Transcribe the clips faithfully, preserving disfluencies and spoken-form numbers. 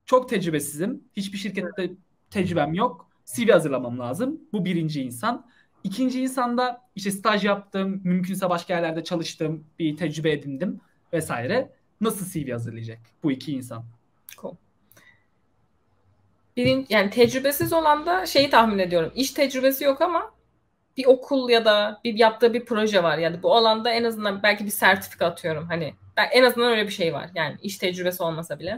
Çok tecrübesizim. Hiçbir şirkette tecrübem yok. C V hazırlamam lazım. Bu birinci insan. İkinci insanda işte staj yaptım, mümkünse başka yerlerde çalıştım, bir tecrübe edindim vesaire. Nasıl C V hazırlayacak bu iki insan? Cool. Birin, yani tecrübesiz olan da şeyi tahmin ediyorum. İş tecrübesi yok ama bir okul ya da bir yaptığı bir proje var. Yani bu alanda en azından belki bir sertifika atıyorum. Hani ben, en azından öyle bir şey var. Yani iş tecrübesi olmasa bile.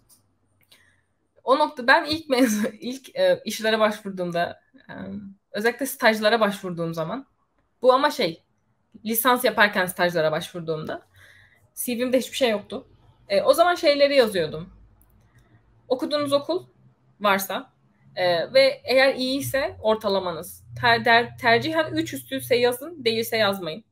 O nokta ben ilk mezun, ilk e, işlere başvurduğumda e, özellikle stajlara başvurduğum zaman bu ama şey lisans yaparken stajlara başvurduğumda C V'mde hiçbir şey yoktu. E, o zaman şeyleri yazıyordum. Okuduğunuz okul varsa e, ve eğer iyiyse ortalamanız. Ter, der, tercihen üç üstüyse yazın, değilse yazmayın.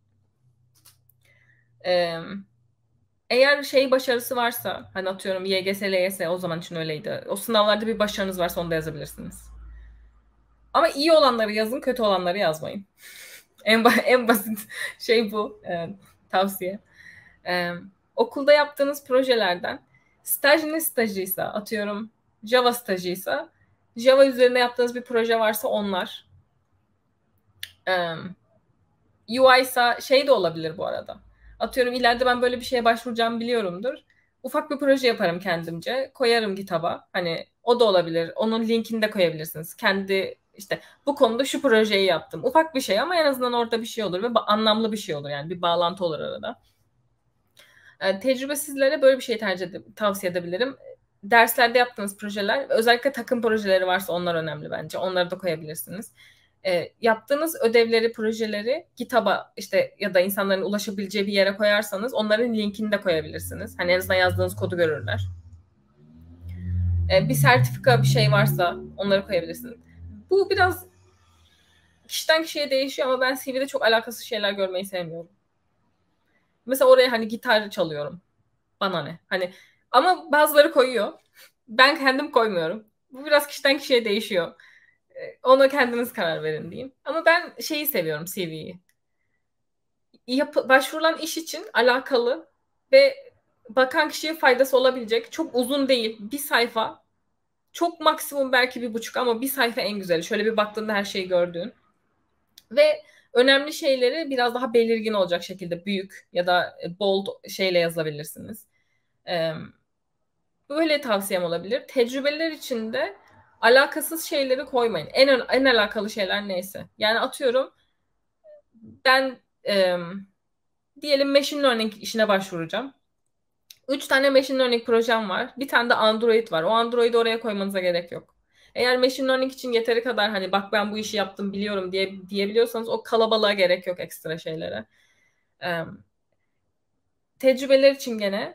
E, eğer şey başarısı varsa, hani atıyorum Y G S, L Y S o zaman için öyleydi. O sınavlarda bir başarınız varsa onu da yazabilirsiniz. Ama iyi olanları yazın, kötü olanları yazmayın. en, en basit şey bu. E, tavsiye. E, okulda yaptığınız projelerden staj ne stajıysa, atıyorum Java stajıysa, Java üzerine yaptığınız bir proje varsa onlar. E, U I ise şey de olabilir bu arada. Atıyorum ileride ben böyle bir şeye başvuracağımı biliyorumdur. Ufak bir proje yaparım kendimce. Koyarım GitHub'a. Hani o da olabilir. Onun linkini de koyabilirsiniz. Kendi işte bu konuda şu projeyi yaptım. Ufak bir şey ama en azından orada bir şey olur ve anlamlı bir şey olur. Yani bir bağlantı olur arada. Yani tecrübesizlere böyle bir şey tercih edip, tavsiye edebilirim. Derslerde yaptığınız projeler, özellikle takım projeleri varsa onlar önemli bence. Onları da koyabilirsiniz. E, yaptığınız ödevleri, projeleri GitHub'a işte ya da insanların ulaşabileceği bir yere koyarsanız onların linkini de koyabilirsiniz. Hani en azından yazdığınız kodu görürler. E, bir sertifika bir şey varsa onları koyabilirsiniz. Bu biraz kişiden kişiye değişiyor ama ben C V'de çok alakasız şeyler görmeyi sevmiyorum. Mesela oraya hani gitar çalıyorum. Bana ne? Hani ama bazıları koyuyor. Ben kendim koymuyorum. Bu biraz kişiden kişiye değişiyor. Ona kendiniz karar verin diyeyim. Ama ben şeyi seviyorum C V'yi. Yap başvurulan iş için alakalı ve bakan kişiye faydası olabilecek. Çok uzun değil. Bir sayfa. Çok maksimum belki bir buçuk ama bir sayfa en güzeli. Şöyle bir baktığında her şeyi gördüğün. Ve önemli şeyleri biraz daha belirgin olacak şekilde büyük ya da bold şeyle yazabilirsiniz. Ee, Böyle tavsiyem olabilir. Tecrübeler için de alakasız şeyleri koymayın. En en alakalı şeyler neyse. Yani atıyorum ben e, diyelim machine learning işine başvuracağım. Üç tane machine learning projem var. Bir tane de Android var. O Android'i oraya koymanıza gerek yok. Eğer machine learning için yeteri kadar hani bak ben bu işi yaptım biliyorum diye diyebiliyorsanız o kalabalığa gerek yok ekstra şeylere. Ee, tecrübeler için gene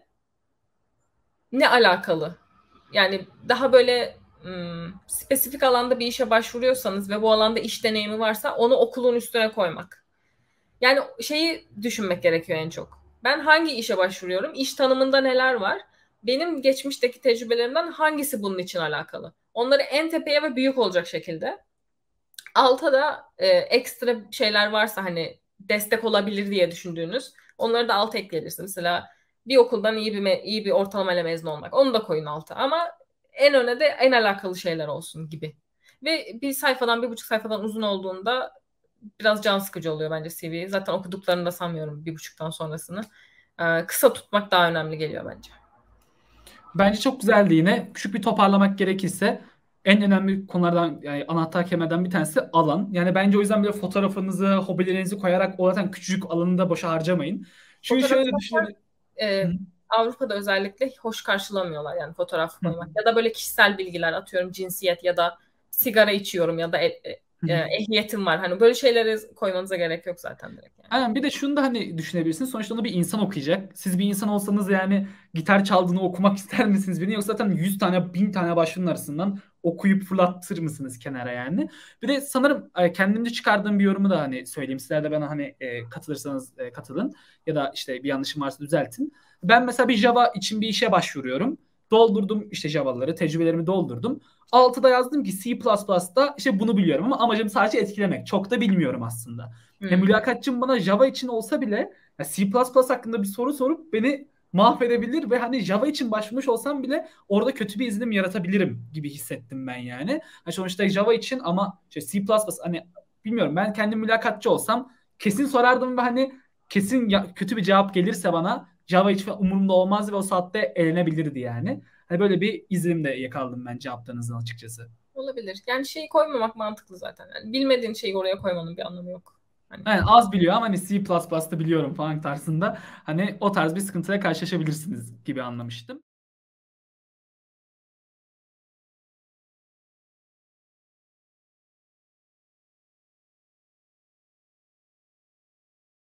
ne alakalı? Yani daha böyle ım, spesifik alanda bir işe başvuruyorsanız ve bu alanda iş deneyimi varsa onu okulun üstüne koymak. Yani şeyi düşünmek gerekiyor en çok. Ben hangi işe başvuruyorum? İş tanımında neler var? Benim geçmişteki tecrübelerimden hangisi bunun için alakalı? Onları en tepeye ve büyük olacak şekilde. Alta da e, ekstra şeyler varsa hani destek olabilir diye düşündüğünüz onları da alta ekleyebilirsiniz. Mesela bir okuldan iyi bir iyi bir ortalamayla mezun olmak. Onu da koyun alta. Ama en öne de en alakalı şeyler olsun gibi. Ve bir sayfadan bir buçuk sayfadan uzun olduğunda biraz can sıkıcı oluyor bence C V. Zaten okuduklarını da sanmıyorum bir buçuktan sonrasını. Ee, kısa tutmak daha önemli geliyor bence. Bence çok güzeldi yine. Küçük bir toparlamak gerekirse en önemli konulardan yani anahtar kelimelerden bir tanesi alan. Yani bence o yüzden böyle fotoğrafınızı, hobilerinizi koyarak o zaten küçücük alanını da boşa harcamayın. Çünkü şöyle Fotoğraflar düşünebilirsiniz. e, Avrupa'da özellikle hoş karşılamıyorlar yani fotoğraf koymak. Ya da böyle kişisel bilgiler atıyorum cinsiyet ya da sigara içiyorum ya da e, e, e, ehliyetim var. Hani böyle şeyleri koymanıza gerek yok zaten direkt yani. Aynen bir de şunu da hani düşünebilirsiniz. Sonuçta onu bir insan okuyacak. Siz bir insan olsanız yani gitar çaldığını okumak ister misiniz birini? Yoksa zaten yüz tane bin tane başvurunun arasından okuyup fırlatır mısınız kenara yani? Bir de sanırım e, kendimce çıkardığım bir yorumu da hani söyleyeyim. Sizler de bana hani e, katılırsanız e, katılın. Ya da işte bir yanlışım varsa düzeltin. Ben mesela bir Java için bir işe başvuruyorum. Doldurdum işte Java'ları, tecrübelerimi doldurdum. Altıda yazdım ki C++'da işte bunu biliyorum ama amacım sadece etkilemek. Çok da bilmiyorum aslında. Hem Hmm. mülakatçım bana Java için olsa bile ya C++ hakkında bir soru sorup beni mahvedebilir ve hani Java için başvurmuş olsam bile orada kötü bir izlenim yaratabilirim gibi hissettim ben yani. Hani sonuçta Java için ama işte C++ hani bilmiyorum, ben kendim mülakatçı olsam kesin sorardım ve hani kesin ya, kötü bir cevap gelirse bana Java hiç umurumda olmaz ve o saatte elenebilirdi yani. Hani böyle bir izlenimde yakaladım ben cevaplarınızdan açıkçası. Olabilir. Yani şeyi koymamak mantıklı zaten. Yani bilmediğin şeyi oraya koymanın bir anlamı yok. Hani Yani az biliyor ama hani C++'da biliyorum falan tarzında hani o tarz bir sıkıntıya karşılaşabilirsiniz gibi anlamıştım.